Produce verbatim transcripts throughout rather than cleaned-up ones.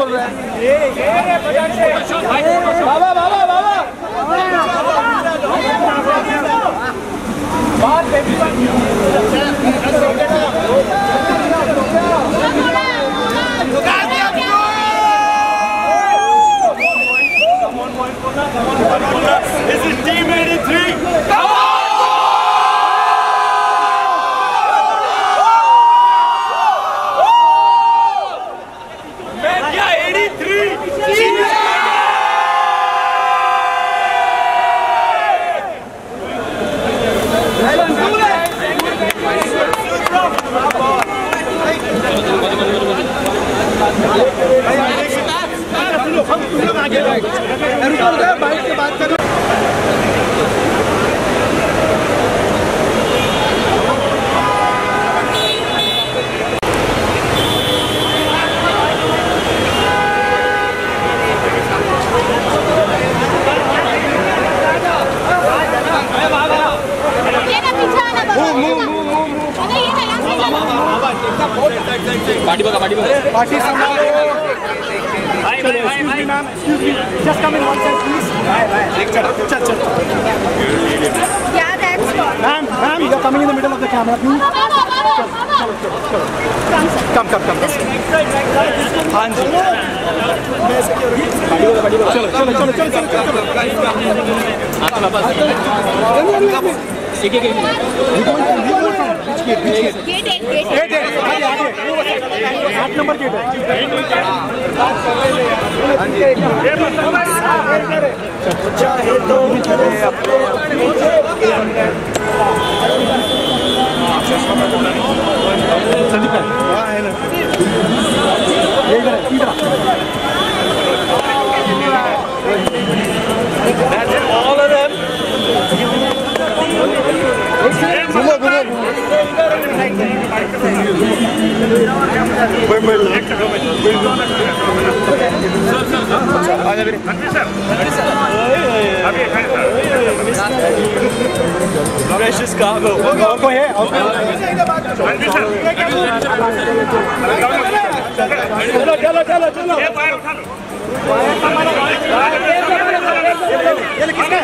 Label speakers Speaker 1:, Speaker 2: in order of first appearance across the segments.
Speaker 1: बोल रहा है। बाबा बाबा बाबा
Speaker 2: This is Team eighty-three.
Speaker 1: Bike से बात करो।
Speaker 3: पार्टी बगा पार्टी बगा
Speaker 1: पार्टी संभालो। भाई भाई भाई भाई ma'am excuse me just come in one side please. चल चल चल
Speaker 4: Yeah, that's good.
Speaker 1: Ma'am ma'am you are coming in the middle of the camera please. Come come come हाँ जी पार्टी बगा चलो चलो चलो चलो चलो
Speaker 3: एक एक
Speaker 4: Gate eight, gate eight.
Speaker 1: आठ नंबर गेट है। चाहे तो संदीप है ना That's all of them. घूमो घूमो Precious cargo. Go ahead. चलो चलो चलो चलो ये किसका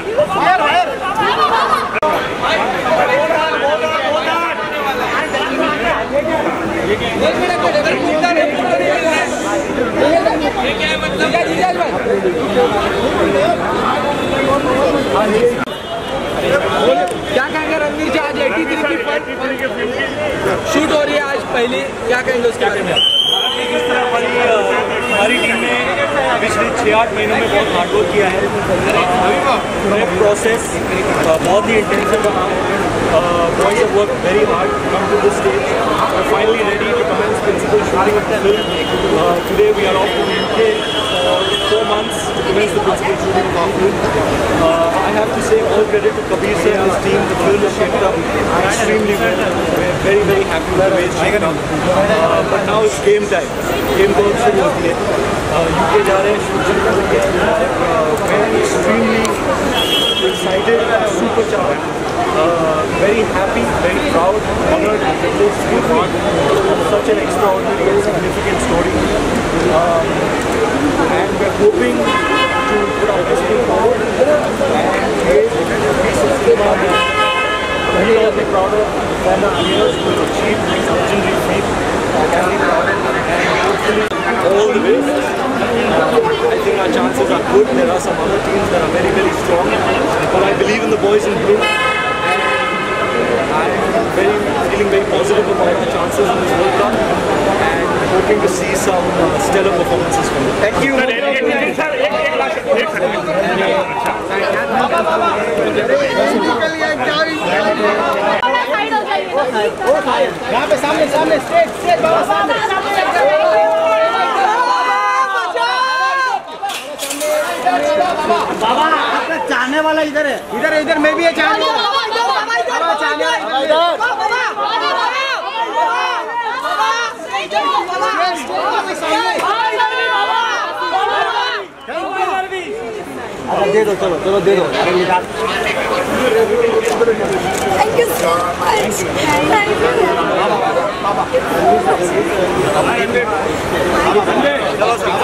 Speaker 5: क्या कहेंगे रणवीर जी आज एटी थ्री की शूट हो रही है आज पहली, क्या कहेंगे उसके बारे में?
Speaker 2: किस तरह हमारी हमारी टीम ने पिछले छः आठ महीनों में बहुत हार्डवर्क किया है। प्रोसेस बहुत ही इंटेंसिव रहा। Boys have worked very hard to come to this stage. We're finally ready to commence principal shooting of the film. Uh, today we are off to the U K for four months to commence the principal shooting of our film. Uh, I have to say all credit to Kabir sir and his team. The film is shaped up extremely well. We're very very happy with the way it's shaped up. Uh, but now it's game time. Game बहुत शुरू होती है। U K जा रहे हैं shoot शुरू करेंगे। We're extremely excited and super charged. Uh, very happy, very proud, honored to this part of such an extraordinary and significant story. Um, and we're hoping to put our best foot forward and create a piece of cinema that many of the proud of former players who have achieved this legendary feat can be proud of, and hopefully all the way. Uh, I think our chances are good. There are some other teams that are very, very strong, but I believe in the boys in blue. I'm very, feeling very positive about our chances in this World Cup and hoping to see some uh, stellar performances from them. Thank you.
Speaker 1: यहाँ पे सामने सामने stage stage बाबा सामने बाबा आपका चाहने वाला इधर है, इधर इधर मैं भी है चाहने वाला। दे दो चलो चलो दे दो।
Speaker 4: Thank you so much. Thank you.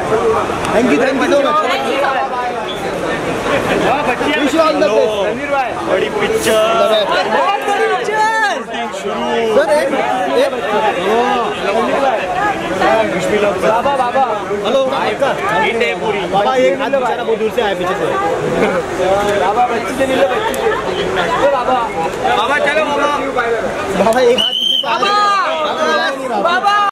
Speaker 6: Thank you thank you so much wish you all the best
Speaker 2: बड़ी पिक्चर
Speaker 6: सर एक
Speaker 5: बाबा बाबा
Speaker 6: हेलो
Speaker 2: पूरी
Speaker 6: बाबा एक हाथ बेचारा बहुत दूर से आया पीछे से
Speaker 5: बाबा बच्ची से मिलो बच्ची से बाबा
Speaker 3: बाबा चलो बाबा
Speaker 6: बाबा एक हाथ पीछे से आ रहा है।
Speaker 5: बाबा बाबा